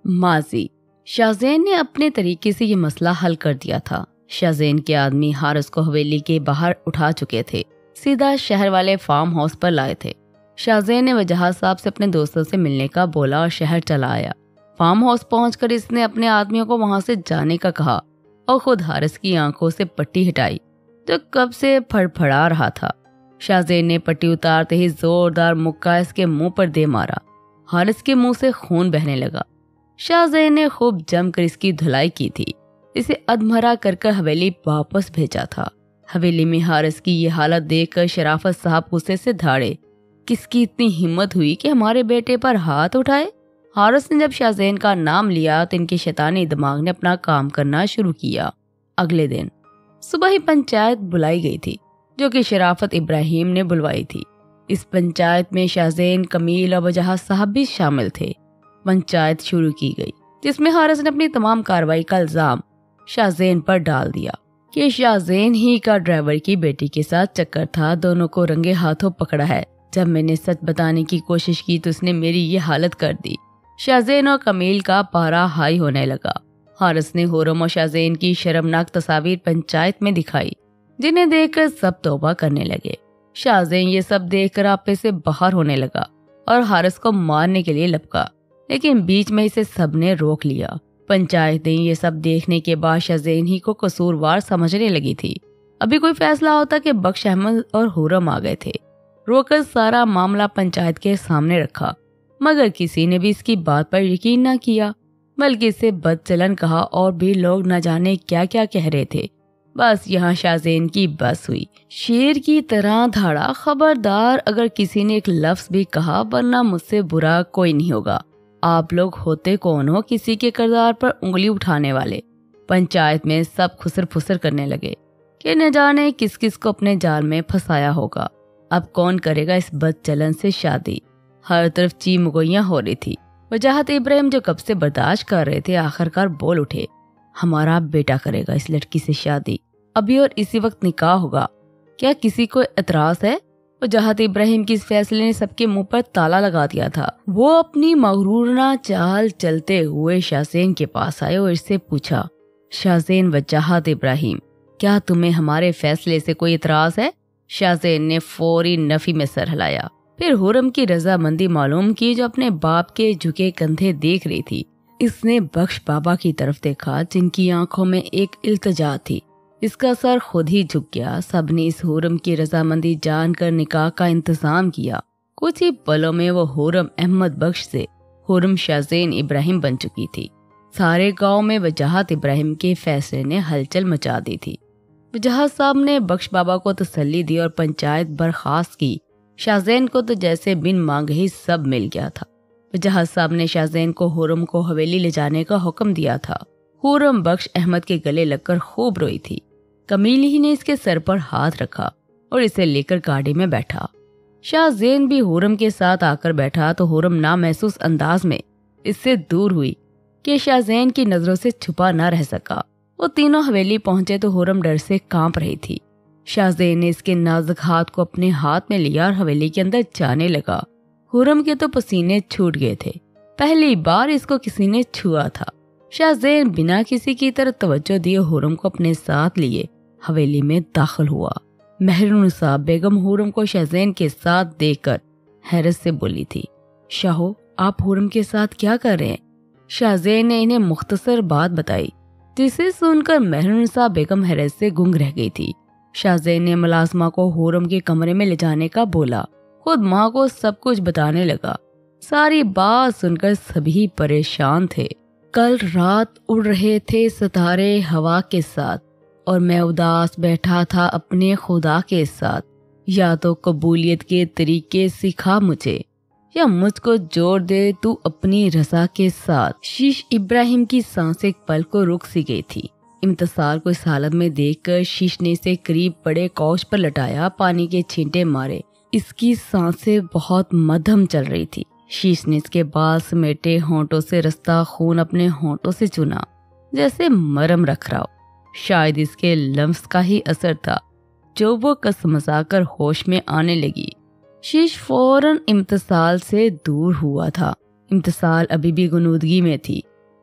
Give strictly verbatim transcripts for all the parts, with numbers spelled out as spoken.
ماضی۔ شاہزین نے اپنے طریقے سے یہ مسئلہ حل کر دیا تھا۔ شاہزین کے آدمی حارث کو حویلی کے باہر اٹھا چکے تھے، سیدھا شہر والے فارم ہاؤس پر لائے تھے۔ شاہزین نے وجاہت صاحب سے اپنے دوستوں سے ملنے کا بولا اور شہر چلا آیا۔ فارم ہاؤس پہنچ کر اس نے اپنے آدمیوں کو وہاں سے جانے کا کہا اور خود حارث کی آنکھوں سے پٹی ہٹائی جو کب سے پھڑ پھڑا رہا تھا۔ شاہزین نے پٹی اتارتے ہی زوردار مکہ اس کے منہ پر دے مارا۔ حارث کے منہ سے خون بہنے لگا۔ شاہزین نے خوب جم کر اس کی دھلائی کی تھی، اسے ادھمرا کر کر حویلی واپس بھیجا تھا۔ حویلی میں حارث کی یہ حالت دیکھ کر شرافت صاحب غصے سے دھاڑے، کس کی اتنی ہمت ہوئی کہ ہمارے بیٹے پر ہاتھ اٹھائے؟ حارث نے جب شاہزین کا نام لیا تو ان کے شیطانی دماغ نے اپنا کام کرنا شروع کیا۔ اگلے دن صبح ہی پنچایت بلائی گئی تھی جو کہ شرافت ابراہیم نے بلوائی تھی۔ اس پنچایت میں شاہزین، کمیل اور وجاہت صاحب بھی شامل تھے۔ پنچایت شروع کی گئی جس میں حارث نے اپنی تمام کارروائی کا الزام شاہزین پر ڈال دیا کہ شاہزین ہی کا ڈرائیور کی بیٹی کے ساتھ چکر تھا، دونوں کو رنگے ہاتھوں پکڑا ہے۔ جب میں نے سچ بتانے کی کوشش کی تو اس نے میری یہ حالت کر دی۔ شاہزین اور کمیل کا پارا ہائی ہونے لگا۔ حارث نے حرم اور شاہزین کی شرمناک تصاویر پنچایت میں دکھائی جنہیں دیکھ کر سب توبہ کرنے لگے۔ شاہزین یہ سب دیکھ کر آپے سے باہر ہونے لگا اور حارث کو مارنے کے لیے لپکا، لیکن بیچ میں اسے سب نے روک لیا۔ پنچایت نے یہ سب دیکھنے کے بعد شاہزین ہی کو قصوروار سمجھنے لگی تھی۔ ابھی کوئی فیصلہ ہوتا کہ بخش احمد اور حرم آ گئے تھے، رو کر سارا معاملہ پنچایت کے سامنے رکھا، مگر کسی نے بھی اس کی بات پر یقین نہ کیا، بلکہ اسے بد چلن کہا اور بھی لوگ نہ جانے کیا کیا کہہ رہے تھے۔ بس یہاں شاہزین کی بس ہوئی، شیر کی طرح دھاڑا، خبردار اگر کسی نے ایک لفظ بھی کہا ورنہ مجھ سے برا کوئی نہیں ہوگا۔ آپ لوگ ہوتے کون ہو کسی کے کردار پر انگلی اٹھانے والے؟ پنچایت میں سب خسر پھسر کرنے لگے کہ نہ جانے کس کس کو اپنے جال میں پھنسایا ہوگا۔ اب کون کرے گا اس بد چلن سے شادی؟ ہر طرف چی مگویاں ہو رہی تھی۔ وجاہت ابراہیم جو کب سے برداشت کر رہے تھے آخرکار بول اٹھے، ہمارا بیٹا کرے گا اس لڑکی سے شادی، ابھی اور اسی وقت نکاح ہوگا، کیا کسی کو اعتراض ہے؟ وجاہت ابراہیم کی اس فیصلے نے سب کے منہ پر تالا لگا دیا تھا۔ وہ اپنی مغرورانہ چال چلتے ہوئے شاہزین کے پاس آئے اور اس سے پوچھا، شاہزین وجاہت ابراہیم، کیا تمہیں ہمارے فیصلے سے کوئی اعتراض ہے؟ شاہزین نے فوری نفی میں سر ہلایا، پھر حرم کی رضامندی معلوم کی جو اپنے باپ کے جھکے کندھے دیکھ رہی تھی۔ اس نے بخش بابا کی طرف دیکھا جن کی آنکھوں میں ایک التجا تھی۔ اس کا سر خود ہی جھک گیا۔ سب نے اس حرم کی رضامندی جان کر نکاح کا انتظام کیا۔ کچھ ہی پلوں میں وہ حرم احمد بخش سے حرم شاہزین ابراہیم بن چکی تھی۔ سارے گاؤں میں وجاہت ابراہیم کے فیصلے نے ہلچل مچا دی تھی۔ وجاہت صاحب نے بخش بابا کو تسلی دی اور پنچایت برخاست کی۔ شاہزین کو تو جیسے بن مانگے ہی سب مل گیا تھا۔ وجاہت صاحب نے شاہزین کو حرم کو حویلی لے جانے کا حکم دیا تھا۔ حرم بخش احمد کے گلے لگ کر خوب روئی تھی۔ کمیل ہی نے اس کے سر پر ہاتھ رکھا اور اسے لے کر گاڑی میں بیٹھا۔ شاہزین بھی حرم کے ساتھ آ کر بیٹھا تو حرم نامحسوس انداز میں اس سے دور ہوئی کہ شاہزین کی نظروں سے چھپا نہ رہ سکا۔ وہ تینوں حویلی پہنچے تو حرم ڈر سے کانپ رہی تھی۔ شاہزین نے اس کے نازک ہاتھ کو اپنے ہاتھ میں لیا اور حویلی کے اندر جانے لگا۔ حرم کے تو پسینے چھوٹ گئے تھے، پہلی بار اس کو کسی نے چھوا تھا۔ شاہزین بنا کسی کی طرف توجہ دیے حرم کو اپنے ساتھ لیے حویلی میں داخل ہوا۔ مہرالنساء بیگم حرم کو شاہزین کے ساتھ دیکھ کر حیرت سے بولی تھی، شاہو آپ حرم کے ساتھ کیا کر رہے ہیں؟ شاہزین نے انہیں مختصر بات بتائی جسے سن کر مہرالنساء بیگم حیرت سے گنگ رہ گئی تھی۔ شاہزین نے ملازمہ کو حرم کے کمرے میں لے جانے کا بولا، خود ماں کو سب کچھ بتانے لگا۔ ساری بات سن کر سبھی پریشان تھے۔ کل رات اڑ رہے تھے ستارے ہوا کے ساتھ اور میں اداس بیٹھا تھا اپنے خدا کے ساتھ۔ یا تو قبولیت کے طریقے سکھا مجھے یا مجھ کو جوڑ دے تو اپنی رضا کے ساتھ۔ شیش ابراہیم کی سانس ایک پل کو رک سی گئی تھی۔ امتصال کو اس حالت میں دیکھ کر شیش نے اسے قریب پڑے کوچ پر لٹایا، پانی کے چھینٹے مارے۔ اس کی سانسیں بہت مدھم چل رہی تھی۔ شیش نے اس کے بال سمیٹے ہونٹوں سے رستا خون اپنے ہونٹوں سے چنا جیسے مرم رکھ رہا ہو۔ شاید اس کے لمس کا ہی اثر تھا جو وہ کسمسا کر ہوش میں آنے لگی۔ شیش فوراً امتصال سے دور ہوا تھا۔ امتصال ابھی بھی غنودگی میں تھی۔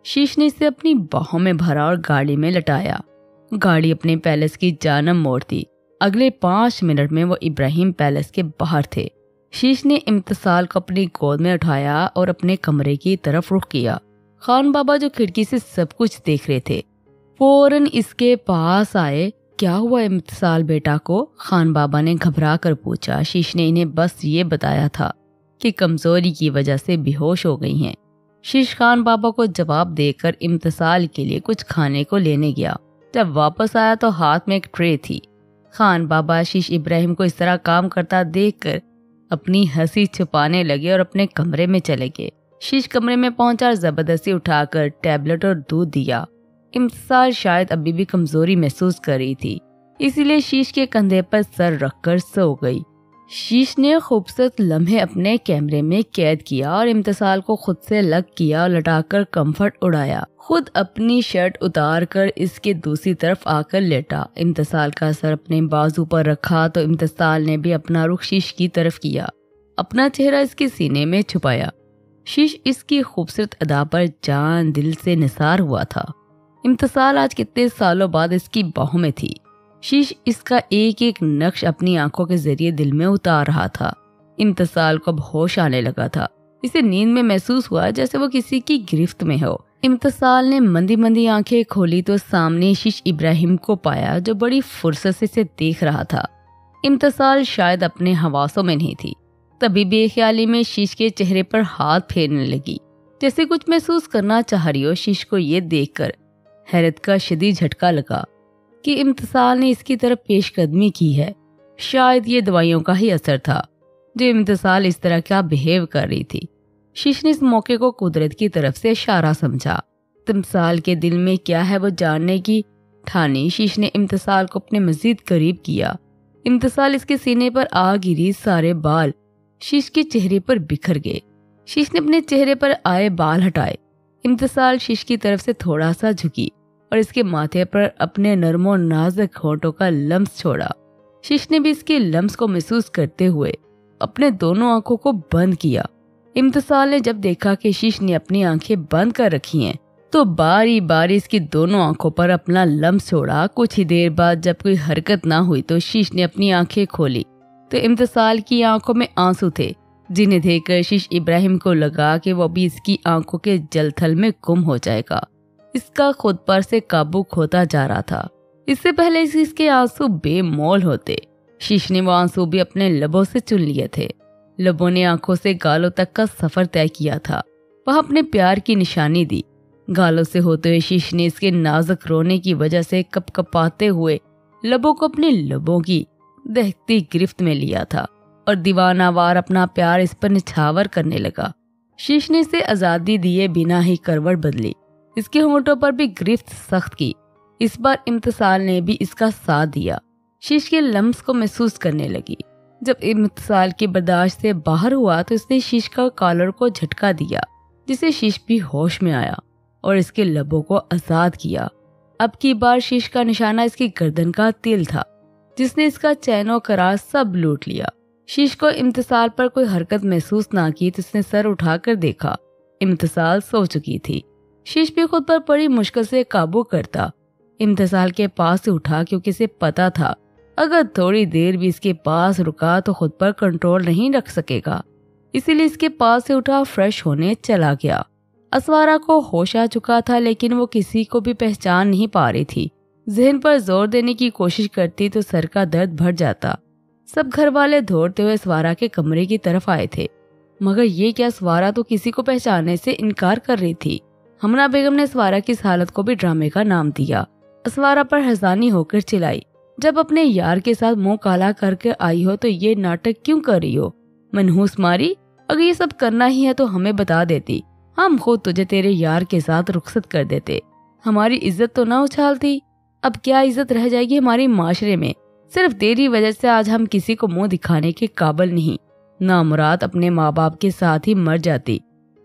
شیش نے اسے اپنی باہوں میں بھرا اور گاڑی میں لٹایا۔ گاڑی اپنے پیلس کی جانب موڑ دی۔ اگلے پانچ منٹ میں وہ ابراہیم پیلس کے باہر تھے۔ شیش نے امتصال کو اپنی گود میں اٹھایا اور اپنے کمرے کی طرف رخ کیا۔ خان بابا جو کھڑکی سے سب کچھ دیکھ رہے تھے فوراً اس کے پاس آئے۔ کیا ہوا امتصال بیٹا کو؟ خان بابا نے گھبرا کر پوچھا۔ شیش نے انہیں بس یہ بتایا تھا کہ کمزوری کی وجہ سے بے ہوش ہو گئی ہیں۔ شیش خان بابا کو جواب دے کر امتصال کے لیے کچھ کھانے کو لینے گیا۔ جب واپس آیا تو ہاتھ میں ایک ٹرے تھی۔ خان بابا شیش ابراہیم کو اس طرح کام کرتا دیکھ کر اپنی ہنسی چھپانے لگے اور اپنے کمرے میں چلے گئے۔ شیش کمرے میں پہنچا اور زبردستی اٹھا کر ٹیبلٹ اور دودھ دیا۔ امتصال شاید ابھی بھی کمزوری محسوس کر رہی تھی، اسی لیے شیش کے کندھے پر سر رکھ کر سو گئی۔ شیش نے خوبصورت لمحے اپنے کیمرے میں قید کیا اور امتصال کو خود سے لگ کیا اور لٹا کر کمفرٹ اڑایا۔ خود اپنی شرٹ اتار کر اس کے دوسری طرف آ کر لیٹا۔ امتصال کا سر اپنے بازو پر رکھا تو امتصال نے بھی اپنا رخ شیش کی طرف کیا، اپنا چہرہ اس کے سینے میں چھپایا۔ شیش اس کی خوبصورت ادا پر جان دل سے نثار ہوا تھا۔ امتصال آج کتنے سالوں بعد اس کی باہوں میں تھی۔ شیش اس کا ایک ایک نقش اپنی آنکھوں کے ذریعے دل میں اتار رہا تھا۔ امتصال کو اب ہوش آنے لگا تھا۔ اسے نیند میں محسوس ہوا جیسے وہ کسی کی گرفت میں ہو۔ امتصال نے مندی مندی آنکھیں کھولی تو سامنے شیش ابراہیم کو پایا جو بڑی فرصت سے اسے دیکھ رہا تھا۔ امتصال شاید اپنے حواسوں میں نہیں تھی، تبھی بے خیالی میں شیش کے چہرے پر ہاتھ پھیرنے لگی جیسے کچھ محسوس کرنا چاہ رہی ہو۔ شیش کو یہ دیکھ کر حیرت کا شدید جھٹکا لگا کہ امتصال نے اس کی طرف پیش قدمی کی ہے۔ شاید یہ دوائیوں کا ہی اثر تھا جو امتصال اس طرح کا بہیو کر رہی تھی۔ شیش نے اس موقع کو قدرت کی طرف سے اشارہ سمجھا۔ امتصال کے دل میں کیا ہے وہ جاننے کی ٹھانی شیش نے امتصال کو اپنے مزید قریب کیا۔ امتصال اس کے سینے پر آ گری، سارے بال شیش کے چہرے پر بکھر گئے۔ شیش نے اپنے چہرے پر آئے بال ہٹائے۔ امتصال شیش کی طرف سے تھوڑا سا جھکی اور اس کے ماتھے پر اپنے نرم و نازک ہونٹوں کا لمس چھوڑا۔ شیش نے بھی اس کے لمس کو محسوس کرتے ہوئے اپنے دونوں آنکھوں کو بند کیا۔ امتصال نے جب دیکھا کہ شیش نے اپنی آنکھیں بند کر رکھی ہیں تو باری باری اس کی دونوں آنکھوں پر اپنا لمس چھوڑا۔ کچھ ہی دیر بعد جب کوئی حرکت نہ ہوئی تو شیش نے اپنی آنکھیں کھولی تو امتصال کی آنکھوں میں آنسو تھے، جنہیں دیکھ کر شیش ابراہیم کو لگا کہ وہ بھی اس کی آنکھوں کے جل تھل میں گم ہو جائے گا۔ اس کا خود پر سے قابو کھوتا جا رہا تھا۔ اس سے پہلے اس کے آنسو بے مول ہوتے، شیش نے وہ آنسو بھی اپنے لبوں سے چن لیے تھے۔ لبوں نے آنکھوں سے گالوں تک کا سفر طے کیا تھا۔ وہ اپنے پیار کی نشانی دی۔ گالوں سے ہوتے ہوئے شیش نے اس کے نازک رونے کی وجہ سے کپ کپاتے ہوئے لبوں کو اپنے لبوں کی دہتی گرفت میں لیا تھا اور دیوانہ وار اپنا پیار اس پر نچھاور کرنے لگا۔ شیش نے اسے آزادی دیے بنا ہی کروٹ بدلی، اس کے ہونٹوں پر بھی گرفت سخت کی۔ اس بار امتصال نے بھی اس کا ساتھ دیا۔ شیش کے لمس کو محسوس کرنے لگی۔ جب امتصال کی برداشت سے باہر ہوا تو اس نے شیش کا کالر کو جھٹکا دیا، جسے شیش بھی ہوش میں آیا اور اس کے لبوں کو آزاد کیا۔ اب کی بار شیش کا نشانہ اس کی گردن کا تل تھا، جس نے اس کا چین و قرار سب لوٹ لیا۔ شیش کو امتصال پر کوئی حرکت محسوس نہ کی تو اس نے سر اٹھا کر دیکھا۔ امتصال سو چکی تھی۔ شیش بھی خود پر بڑی مشکل سے قابو کرتا امتصال کے پاس سے اٹھا، کیونکہ اسے پتا تھا اگر تھوڑی دیر بھی اس کے پاس رکا تو خود پر کنٹرول نہیں رکھ سکے گا، اسی لیے اس کے پاس سے اٹھا فریش ہونے چلا گیا۔ اسوارا کو ہوش آ چکا تھا لیکن وہ کسی کو بھی پہچان نہیں پا رہی تھی۔ ذہن پر زور دینے کی کوشش کرتی تو سر کا درد بڑھ جاتا۔ سب گھر والے دوڑتے ہوئے اسوارا کے کمرے کی طرف آئے تھے، مگر یہ کیا، اسوارا تو کسی کو پہچاننے سے انکار کر رہی تھی۔ ہمنا بیگم نے اسوارا کی اس حالت کو بھی ڈرامے کا نام دیا۔ اسوارا پر حزانی ہو کر چلائی، جب اپنے یار کے ساتھ منہ کالا کر کے آئی ہو تو یہ ناٹک کیوں کر رہی ہو؟ منحوس ماری، اگر یہ سب کرنا ہی ہے تو ہمیں بتا دیتی، ہم خود تجھے تیرے یار کے ساتھ رخصت کر دیتے، ہماری عزت تو نہ اچھالتی۔ اب کیا عزت رہ جائے گی ہمارے معاشرے میں؟ صرف تیری وجہ سے آج ہم کسی کو منہ دکھانے کے قابل نہیں۔ نامراد اپنے ماں باپ کے ساتھ ہی مر جاتی،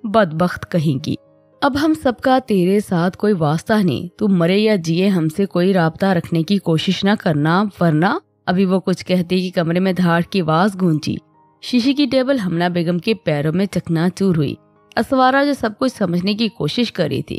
بدبخت کہیں کی۔ اب ہم سب کا تیرے ساتھ کوئی واسطہ نہیں، تو مرے یا جیے ہم سے کوئی رابطہ رکھنے کی کوشش نہ کرنا، ورنہ۔ ابھی وہ کچھ کہتی کہ کمرے میں دھاڑ کی آواز گونجی۔ شیشے کی ٹیبل ہمنا بیگم کے پیروں میں چکنا چور ہوئی۔ اسوارا جو سب کچھ سمجھنے کی کوشش کر رہی تھی،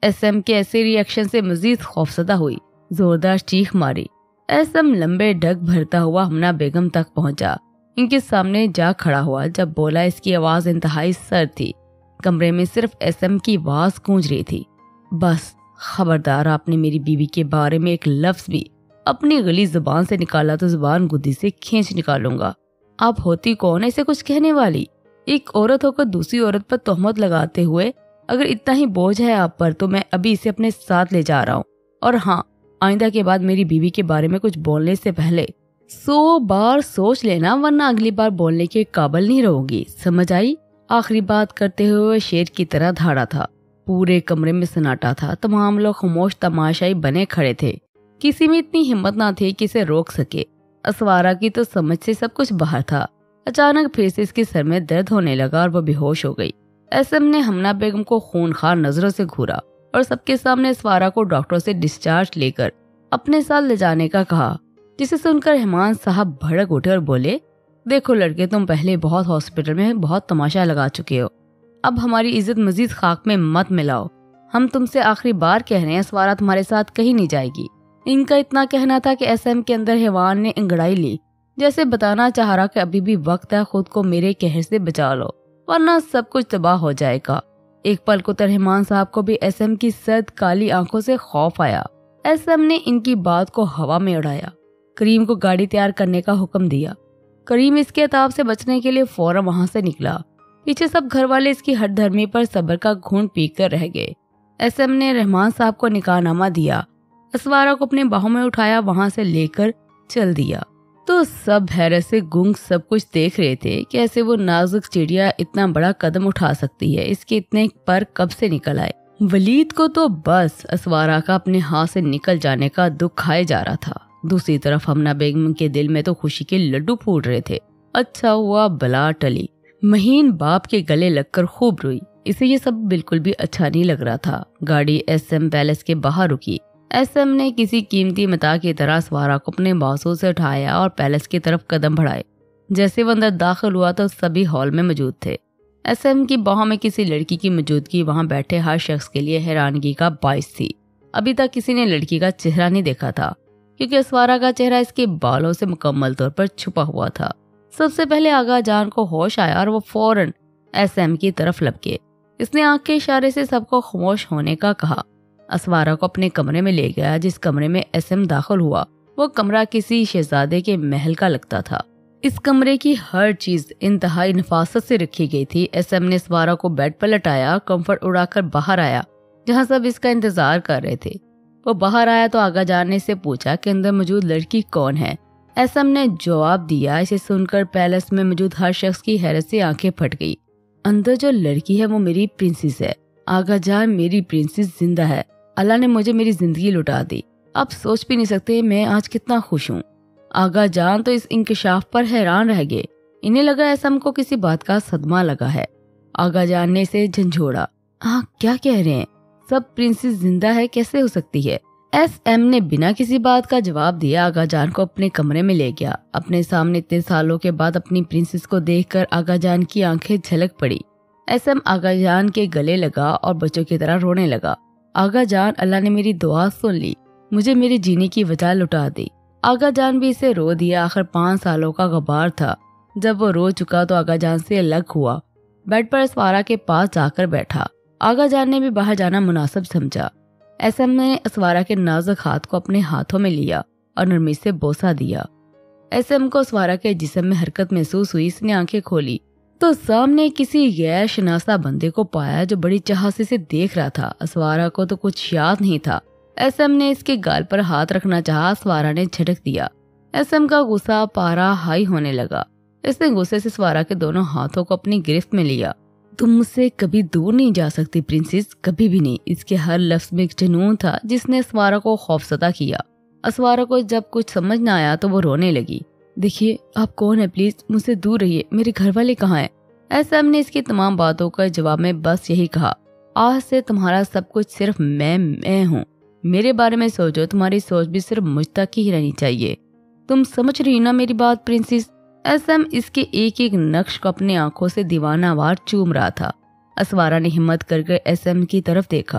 ایس ایم کے ایسے ریئیکشن سے مزید خوفزدہ ہوئی، زوردار چیخ ماری۔ ایس ایم لمبے ڈگ بھرتا ہوا ہمنا بیگم تک پہنچا، ان کے سامنے جا کھڑا ہوا۔ جب بولا اس کی آواز انتہائی سرد تھی، کمرے میں صرف ایس ایم کی آواز گونج رہی تھی۔ بس خبردار، آپ نے میری بیوی کے بارے میں ایک لفظ بھی اپنی گلی زبان سے نکالا تو زبان گدی سے کھینچ نکالوں گا۔ آپ ہوتی کون ہے اسے کچھ کہنے والی؟ ایک عورت ہو کر دوسری عورت پر تہمت لگاتے ہوئے اگر اتنا ہی بوجھ ہے آپ پر تو میں ابھی اسے اپنے ساتھ لے جا رہا ہوں۔ اور ہاں، آئندہ کے بعد میری بیوی کے بارے میں کچھ بولنے سے پہلے سو بار سوچ لینا، ورنہ اگلی بار بولنے کے قابل نہیں رہو گی، سمجھ آئی؟ آخری بات کرتے ہوئے شیر کی طرح دھاڑا تھا۔ پورے کمرے میں سناٹا تھا، تمام لوگ خاموش تماشائی بنے کھڑے تھے، کسی میں اتنی ہمت نہ تھی کہ اسے روک سکے۔ اسوارا کی تو سمجھ سے سب کچھ باہر تھا۔ اچانک پھر سے اس کے سر میں درد ہونے لگا اور وہ بے ہوش ہو گئی۔ ایس ایم نے ہمنا بیگم کو خونخوار نظروں سے گھورا اور سب کے سامنے اسوارا کو ڈاکٹر سے ڈسچارج لے کر اپنے ساتھ لے جانے کا کہا، جسے سن کر رحمان صاحب بھڑک اٹھے اور بولے، دیکھو لڑکے، تم پہلے بہت ہاسپٹل میں بہت تماشا لگا چکے ہو، اب ہماری عزت مزید خاک میں مت ملاؤ۔ ہم تم سے آخری بار کہہ رہے ہیں، اسوارا تمہارے ساتھ کہیں نہیں جائے گی۔ ان کا اتنا کہنا تھا کہ ایس ایم کے اندر حیوان نے انگڑائی لی، جیسے بتانا چاہ رہا کہ ابھی بھی وقت ہے، خود کو میرے قہر سے بچا لو ورنہ سب کچھ تباہ ہو جائے گا۔ ایک پل کو رحمان صاحب کو بھی ایس ایم کی سرد کالی آنکھوں سے خوف آیا۔ ایس ایم نے ان کی بات کو ہوا میں اڑایا، کریم کو گاڑی تیار کرنے کا حکم دیا۔ کریم اس کے عذاب سے بچنے کے لیے فوراً وہاں سے نکلا۔ پیچھے سب گھر والے اس کی ہٹ دھرمی پر صبر کا گھونٹ پی کر رہ گئے۔ ایس ایم نے رحمان صاحب کو نکاح نامہ دیا، اسوارا کو اپنے باہوں میں اٹھایا، وہاں سے لے کر چل دیا۔ تو سب حیرت سے گنگ سب کچھ دیکھ رہے تھے کہ ایسے وہ نازک چڑیا اتنا بڑا قدم اٹھا سکتی ہے، اس کے اتنے پر کب سے نکل آئے۔ ولید کو تو بس اسوارا کا اپنے ہاتھ سے نکل جانے کا دکھ کھائے جا رہا تھا۔ دوسری طرف ہمنا بیگم کے دل میں تو خوشی کے لڈو پھوٹ رہے تھے۔ اچھا ہوا بلا ٹلی، مہین باپ کے گلے لگ کر خوب روئی۔ اسے یہ سب بالکل بھی اچھا نہیں لگ رہا تھا۔ گاڑی ایس ایم پیلس کے باہر رکی۔ ایس ایم نے کسی قیمتی متاع کی طرح اسوارا کو اپنے بازو سے اٹھایا اور پیلس کی طرف قدم بڑھائے۔ جیسے وہ اندر داخل ہوا تو سبھی ہال میں موجود تھے۔ ایس ایم کی باہوں میں کسی لڑکی کی موجودگی وہاں بیٹھے ہر شخص کے لیے حیرانگی کا باعث تھی۔ ابھی تک کسی نے لڑکی کا چہرہ نہیں دیکھا تھا، کیونکہ اسوارا کا چہرہ اس کے بالوں سے مکمل طور پر چھپا ہوا تھا۔ سب سے پہلے آغا جان کو ہوش آیا اور وہ فوراً ایس ایم کی طرف لپکے۔ اس نے آنکھ کے اشارے سے سب کو خاموش ہونے کا کہا۔ اسوارا کو اپنے کمرے میں لے گیا۔ جس کمرے میں ایس ایم داخل ہوا وہ کمرہ کسی شہزادے کے محل کا لگتا تھا۔ اس کمرے کی ہر چیز انتہائی نفاست سے رکھی گئی تھی۔ ایس ایم نے اسوارا کو بیڈ پر لٹایا، کمفرٹ اڑا کر باہر آیا جہاں سب اس کا انتظار کر رہے تھے۔ وہ باہر آیا تو آغا جان نے اسے پوچھا کہ اندر موجود لڑکی کون ہے۔ ایس ایم نے جواب دیا۔ اسے سن کر پیلس میں موجود ہر شخص کی حیرت سے آنکھیں پھٹ گئی۔ اندر جو لڑکی ہے وہ میری پرنسس ہے آغا جان، میری پرنسس زندہ ہے۔ اللہ نے مجھے میری زندگی لٹا دی۔ آپ سوچ بھی نہیں سکتے میں آج کتنا خوش ہوں۔ آغا جان تو اس انکشاف پر حیران رہ گئے۔ انہیں لگا ایس ایم کو کسی بات کا صدمہ لگا ہے۔ آغا جان نے اسے جھنجھوڑا۔ ہاں کیا کہہ رہے ہیں؟ سب پرنسس زندہ ہے کیسے ہو سکتی ہے؟ ایس ایم نے بنا کسی بات کا جواب دیا۔ آغا جان کو اپنے کمرے میں لے گیا۔ اپنے سامنے اتنے سالوں کے بعد اپنی پرنسس کو دیکھ کر آغا جان کی آنکھیں جھلک پڑی۔ ایس ایم آغا جان کے گلے لگا اور بچوں کی طرح رونے لگا۔ آغا جان، اللہ نے میری دعا سن لی، مجھے میرے جینے کی وجہ لٹا دی۔ آغا جان بھی اسے رو دیا۔ آخر پانچ سالوں کا غبار تھا۔ جب وہ رو چکا تو آغا جان سے الگ ہوا، بیڈ پر اسوارا کے پاس جا کر بیٹھا۔ آغا جان نے بھی باہر جانا مناسب سمجھا۔ ایس ایم نے اسوارا کے نازک ہاتھ کو اپنے ہاتھوں میں لیا اور نرمی سے بوسہ دیا۔ ایس ایم کو اسوارا کے جسم میں حرکت محسوس ہوئی۔ اس نے آنکھیں کھولی تو سامنے کسی غیر شناسا بندے کو پایا جو بڑی چاہت سے اسے دیکھ رہا تھا۔ اسوارا کو تو کچھ یاد نہیں تھا۔ ایس ایم نے اس کے گال پر ہاتھ رکھنا چاہا، اسوارا نے جھٹک دیا۔ ایس ایم کا غصہ پارا ہائی ہونے لگا۔ اس نے غصے سے اسوارا کے دونوں ہاتھوں کو اپنی گرفت میں لیا۔ تم مجھ سے کبھی دور نہیں جا سکتی پرنسس، کبھی بھی نہیں۔ اس کے ہر لفظ میں ایک جنون تھا جس نے اسوارا کو خوفزدہ کیا۔ اسوارا کو جب کچھ سمجھ نہ آیا تو وہ رونے لگی۔ دیکھیے آپ کون ہیں، پلیز مجھ سے دور رہیے، میرے گھر والے کہاں ہیں؟ ایس ایم نے اس کی تمام باتوں کا جواب میں بس یہی کہا، آج سے تمہارا سب کچھ صرف میں میں ہوں۔ میرے بارے میں سوچو، تمہاری سوچ بھی صرف مجھ تک ہی رہنی چاہیے۔ تم سمجھ رہی نا میری بات پرنسس؟ ایس ایم اس کے ایک ایک نقش کو اپنی آنکھوں سے دیوانہ وار چوم رہا تھا۔ اسوارا نے ہمت کر کے ایس ایم کی طرف دیکھا۔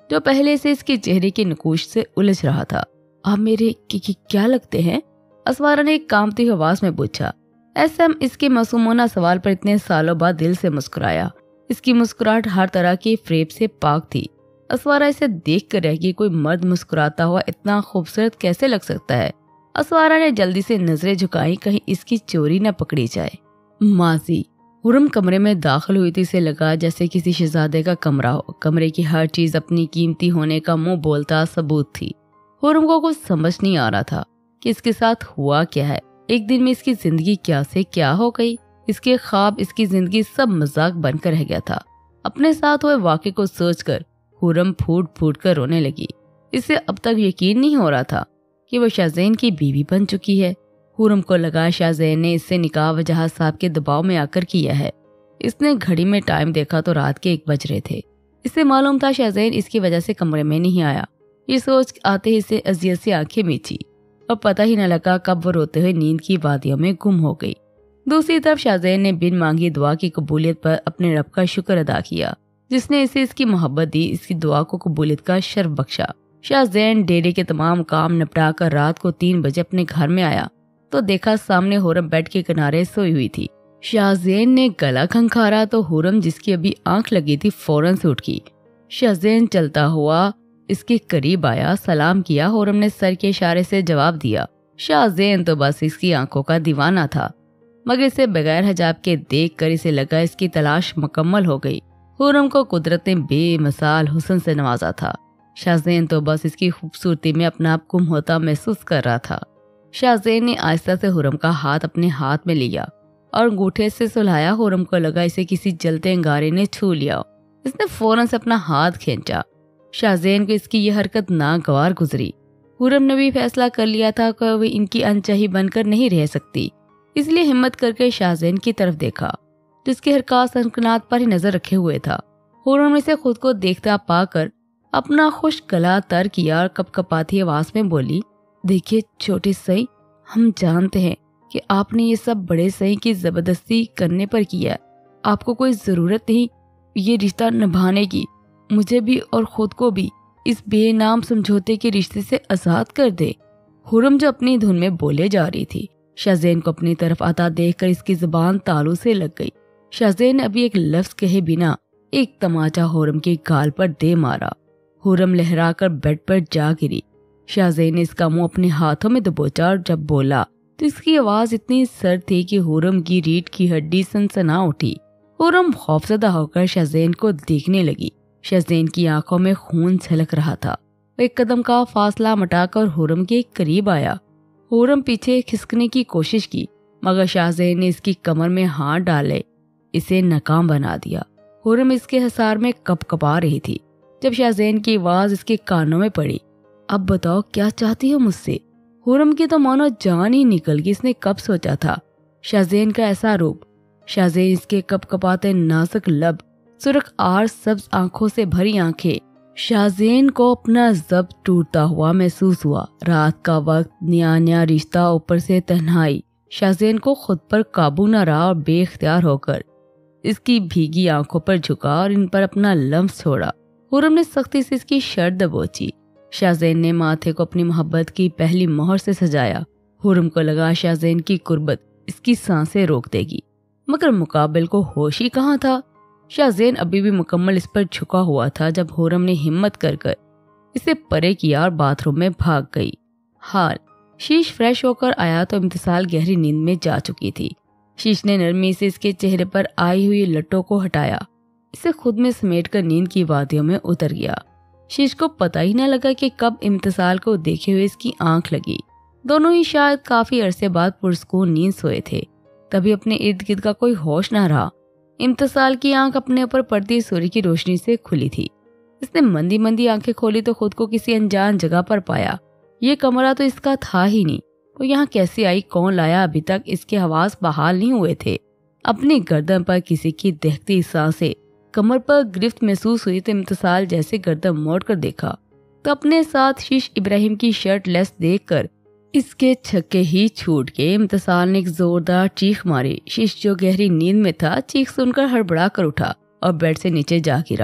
جو پہلے سے اس کے چہرے کی نقوش سے الجھ رہا تھا۔ آپ میرے کی, کی کیا لگتے ہیں؟ اسوارا نے ایک کانپتی آواز میں پوچھا۔ ایس ایم اس کے معصومانہ سوال پر اتنے سالوں بعد دل سے مسکرایا۔ اس کی مسکراہٹ ہر طرح کی فریب سے پاک تھی۔ اسوارا اسے دیکھ کر رہ گئی، کوئی مرد مسکراتا ہوا اتنا خوبصورت کیسے لگ سکتا ہے؟ اسوارا نے جلدی سے نظریں جھکائی، کہیں اس کی چوری نہ پکڑی جائے۔ ماضی خرم کمرے میں داخل ہوئی تھی، اسے لگا جیسے کسی شہزادے کا کمرہ ہو۔ کمرے کی ہر چیز اپنی قیمتی ہونے کا منہ بولتا ثبوت تھی۔ خرم کو کچھ سمجھ نہیں آ رہا تھا کہ اس کے ساتھ ہوا کیا ہے۔ ایک دن میں اس کی زندگی کیا سے کیا ہو گئی۔ اس کے خواب، اس کی زندگی سب مذاق بن کر رہ گیا تھا۔ اپنے ساتھ ہوئے واقعے کو سوچ کر خرم پھوٹ پھوٹ کر رونے لگی۔ اسے اب تک یقین نہیں ہو رہا تھا کہ وہ شاہزین کی بیوی بن چکی ہے۔ خرم کو لگا شاہزین نے اس سے نکاح وجاہت صاحب کے دباؤ میں آ کر کیا ہے۔ اس نے گھڑی میں ٹائم دیکھا تو رات کے ایک بج رہے تھے۔ اسے معلوم تھا شاہزین اس کی وجہ سے کمرے میں نہیں آیا۔ یہ سوچ آتے ہی اسے اذیت سے آنکھیں میچی اور پتہ ہی نہ لگا کب وہ روتے ہوئے نیند کی وادیوں میں گم ہو گئی۔ دوسری طرف شاہزین نے بن مانگی دعا کی قبولیت پر اپنے رب کا شکر ادا کیا، جس نے اسے اس کی محبت دی، اس کی دعا کو قبولیت کا شرف بخشا۔ شاہزین ڈیرے کے تمام کام نپٹا کر رات کو تین بجے اپنے گھر میں آیا تو دیکھا سامنے حرم بیڈ کے کنارے سوئی ہوئی تھی۔ شاہزین نے گلا کھنکھارا تو حرم، جس کی ابھی آنکھ لگی تھی، فوراً سے اٹھ گئی۔ شاہزین چلتا ہوا اس کے قریب آیا، سلام کیا۔ حرم نے سر کے اشارے سے جواب دیا۔ شاہزین تو بس اس کی آنکھوں کا دیوانہ تھا، مگر اسے بغیر حجاب کے دیکھ کر اسے لگا اس کی تلاش مکمل ہو گئی۔ حرم کو قدرت نے بے مثال حسن سے نوازا تھا۔ شاہزین تو بس اس کی خوبصورتی میں اپنا آپ گم ہوتا محسوس کر رہا تھا۔ شاہزین نے آہستہ سے حرم کا ہاتھ اپنے ہاتھ میں لیا اور انگوٹھے سے سلایا۔ حرم کو لگا اسے کسی جلتے انگارے نے چھو لیا۔ اس نے فوراً سے اپنا ہاتھ کھینچا۔ شاہزین کو اس کی یہ حرکت ناگوار گزری۔ حرم نے بھی فیصلہ کر لیا تھا کہ وہ ان کی انچاہی بن کر نہیں رہ سکتی، اس لیے ہمت کر کے شاہزین کی طرف دیکھا، جس کے حرکات سنکنات پر ہی نظر رکھے ہوئے تھا۔ حرم نے خود کو دیکھتا پا کر اپنا خوش گلا تر کیا اور کپ کپاتی آواز میں بولی، دیکھیے چھوٹے سئی، ہم جانتے ہیں کہ آپ نے یہ سب بڑے سئی کی زبردستی کرنے پر کیا ہے۔ آپ کو کوئی ضرورت نہیں یہ رشتہ نبھانے کی۔ مجھے بھی اور خود کو بھی اس بے نام سمجھوتے کے رشتے سے آزاد کر دے۔ حرم جو اپنی دھن میں بولے جا رہی تھی، شاہزین کو اپنی طرف آتا دیکھ کر اس کی زبان تالو سے لگ گئی۔ شاہزین نے ابھی ایک لفظ کہے بنا ایک تماچا حرم کے گال پر دے مارا۔ حرم لہرا کر بیڈ پر جا گری۔ شاہزین نے اس کا منہ اپنے ہاتھوں میں دبوچا اور جب بولا تو اس کی آواز اتنی سرد تھی کہ حرم کی ریڑھ کی ہڈی سنسنا اٹھی۔ حرم خوفزدہ ہو کر شاہزین کو دیکھنے لگی۔ شاہزین کی آنکھوں میں خون چھلک رہا تھا۔ وہ ایک قدم کا فاصلہ مٹا کر حرم کے قریب آیا۔ حرم پیچھے کھسکنے کی کوشش کی، مگر شاہزین نے اس کی کمر میں ہاتھ ڈالے اسے ناکام بنا دیا۔ حرم اس کے حصار میں کپ کپا رہی تھی۔ جب شاہزین کی آواز اس کے کانوں میں پڑی، اب بتاؤ کیا چاہتی ہو مجھ سے؟ حرم کی تو مانو جان ہی نکل گئی۔ اس نے کب سوچا تھا شاہزین کا ایسا روپ؟ شاہزین اس کے کپ کپاتے نازک لب، سرخ آر سبز آنکھوں سے بھری آنکھیں۔ شاہزین کو اپنا ضبط ٹوٹتا ہوا محسوس ہوا۔ رات کا وقت، نیا نیا رشتہ، اوپر سے تنہائی۔ شاہزین کو خود پر قابو نہ رہا اور بے اختیار ہو کر اس کی بھیگی آنکھوں پر جھکا اور ان پر اپنا لمس چھوڑا۔ حرم نے سختی سے اس کی شرٹ دبوچی۔ شاہزین نے ماتھے کو اپنی محبت کی پہلی مہر سے سجایا۔ حرم کو لگا شاہزین کی قربت اس کی سانسیں روک دے گی، مگر مقابل کو ہوش ہی کہاں تھا۔ شاہزین ابھی بھی مکمل اس پر جھکا ہوا تھا جب حرم نے ہمت کر کر اسے پرے کیا اور باتھ روم میں بھاگ گئی۔ حال شیش فریش ہو کر آیا تو امتسال گہری نیند میں جا چکی تھی۔ شیش نے نرمی سے اس کے چہرے پر آئی ہوئی لٹوں کو ہٹایا، اسے خود میں سمیٹ کر نیند کی وادیوں میں اتر گیا۔ شیش کو پتہ ہی نہ لگا کہ کب امتسال کو دیکھے ہوئے اس کی آنکھ لگی۔ دونوں ہی شاید کافی عرصے بعد پرسکون نیند سوئے تھے، تبھی اپنے ارد گرد کا کوئی ہوش نہ رہا۔ امتسال کی آنکھ اپنے اوپر پڑتی سورج کی روشنی سے کھلی تھی۔ اس نے مندی مندی آنکھیں کھولی تو خود کو کسی انجان جگہ پر پایا۔ یہ کمرہ تو اس کا تھا ہی نہیں۔ وہ یہاں کیسے آئی، کون لایا؟ ابھی تک اس کے حواس بحال نہیں ہوئے تھے۔ اپنی گردن پر کسی کی دہتی سانسیں کمر پر گرفت محسوس ہوئی تو امتسال جیسے گردن موڑ کر دیکھا تو اپنے ساتھ شیش ابراہیم کی شرٹ لیس دیکھ کر اس کے چھکے ہی چھوٹ گئے۔ امتسال نے ایک زوردار چیخ ماری۔ شیش جو گہری نیند میں تھا، چیخ سن کر ہڑبڑا کر اٹھا اور بیڈ سے نیچے جا گرا۔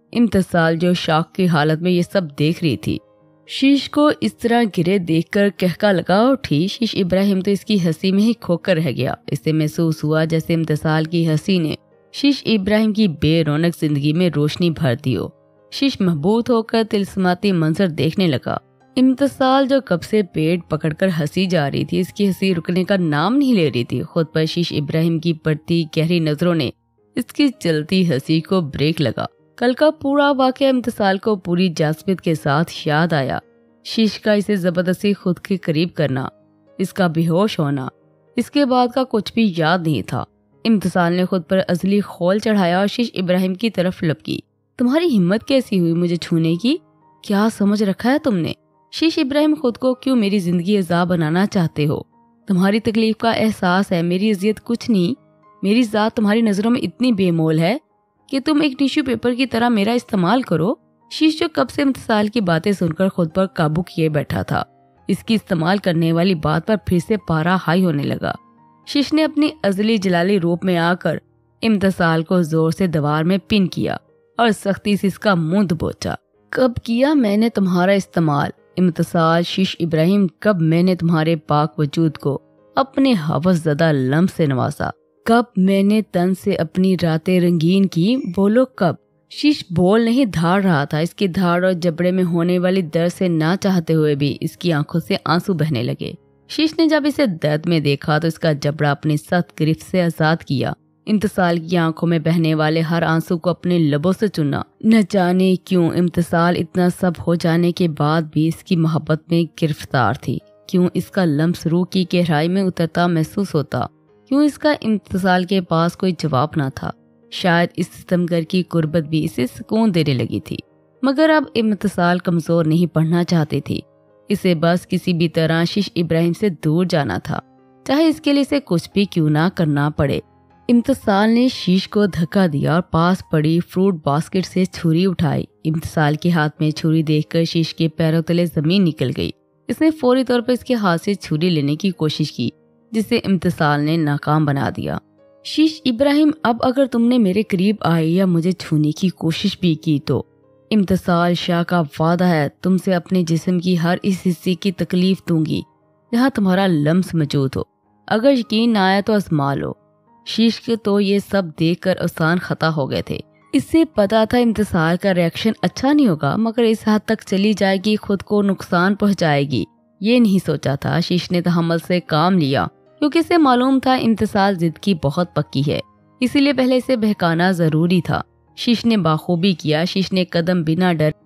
امتصال جو شاک کی حالت میں یہ سب دیکھ رہی تھی، شیش کو اس طرح گرے دیکھ کر کہکا لگا اٹھی۔ شیش ابراہیم تو اس کی ہنسی میں ہی کھو کر رہ گیا۔ اسے محسوس ہوا جیسے امتصال کی ہنسی نے شیش ابراہیم کی بے رونق زندگی میں روشنی بھر دی ہو۔ شیش محبوط ہو کر طلسماتی منظر دیکھنے لگا۔ امتصال جو کب سے پیٹ پکڑ کر ہنسی جا رہی تھی، اس کی ہنسی رکنے کا نام نہیں لے رہی تھی۔ خود پر شیش ابراہیم کی پڑتی گہری نظروں نے اس کی چلتی ہنسی کو بریک لگا۔ کل کا پورا واقعہ امتصال کو پوری جاذبیت کے ساتھ یاد آیا۔ شیش کا اسے زبردستی خود کے قریب کرنا، اس کا بے ہوش ہونا، اس کے بعد کا کچھ بھی یاد نہیں تھا۔ امتصال نے خود پر ازلی خول چڑھایا اور شیش ابراہیم کی طرف لپکی۔ تمہاری ہمت کیسی ہوئی مجھے چھونے کی؟ کیا سمجھ رکھا ہے تم نے؟ شیش ابراہیم خود کو کیوں میری زندگی عذاب بنانا چاہتے ہو؟ تمہاری تکلیف کا احساس ہے، میری اذیت کچھ نہیں۔ میری ذات تمہاری نظروں میں اتنی بے مول ہے کہ تم ایک ٹیشو پیپر کی طرح میرا استعمال کرو۔ شیش جو کب سے امتصال کی باتیں سن کر خود پر قابو کیے بیٹھا تھا، اس کی استعمال کرنے والی بات پر پھر سے پارا ہائی ہونے لگا۔ شیش نے اپنی ازلی جلالی روپ میں آ کر امتصال کو زور سے دیوار میں پن کیا اور سختی سے اس کا منہ دبوچا۔ کب کیا میں نے تمہارا استعمال؟ امتصال شیش ابراہیم، کب میں نے تمہارے پاک وجود کو اپنے ہوس زدہ لمس سے نوازا؟ کب میں نے تن سے اپنی راتیں رنگین کی؟ بولو کب؟ شیش بول نہیں دھاڑ رہا تھا۔ اس کی دھاڑ اور جبڑے میں ہونے والی درد سے نہ چاہتے ہوئے بھی اس کی آنکھوں سے آنسو بہنے لگے۔ شیش نے جب اسے درد میں دیکھا تو اس کا جبڑا اپنی سخت گرفت سے آزاد کیا۔ امتصال کی آنکھوں میں بہنے والے ہر آنسو کو اپنے لبوں سے چنا۔ نہ جانے کیوں امتصال اتنا سب ہو جانے کے بعد بھی اس کی محبت میں گرفتار تھی۔ کیوں اس کا لمس روح کی گہرائی میں اترتا محسوس ہوتا؟ کیوں اس کا امتصال کے پاس کوئی جواب نہ تھا؟ شاید اس ستمگر کی قربت بھی اسے سکون دینے لگی تھی، مگر اب امتصال کمزور نہیں پڑنا چاہتی تھی۔ اسے بس کسی بھی طرح شیش ابراہیم سے دور جانا تھا، چاہے اس کے لیے اسے کچھ بھی کیوں نہ کرنا پڑے۔ امتصال نے شیش کو دھکا دیا اور پاس پڑی فروٹ باسکٹ سے چھری اٹھائی۔ امتصال کے ہاتھ میں چھری دیکھ کر شیش کے پیروں تلے زمین نکل گئی۔ اس نے فوری طور پر اس کے ہاتھ سے چھری لینے کی کوشش کی، جسے امتصال نے ناکام بنا دیا۔ شیش ابراہیم، اب اگر تم نے میرے قریب آئی یا مجھے چھونے کی کوشش بھی کی تو امتصال شاہ کا وعدہ ہے، تم سے اپنے جسم کی ہر اس حصے کی تکلیف دوں گی جہاں تمہارا لمس موجود ہو۔ اگر یقین نہ آیا تو آزما لو۔ شیش کے تو یہ سب دیکھ کر آسان خطا ہو گئے تھے۔ اس سے پتا تھا امتصال کا ریاکشن اچھا نہیں ہوگا، مگر اس حد تک چلی جائے گی، خود کو نقصان پہنچائے گی، یہ نہیں سوچا تھا۔ شیش نے تحمل سے کام لیا کیونکہ اسے معلوم تھا امتصال ضد کی بہت پکی ہے، اسی لیے پہلے اسے بہکانا ضروری تھا۔ شیش نے باخوبی کیا۔ شیش نے قدم بنا ڈر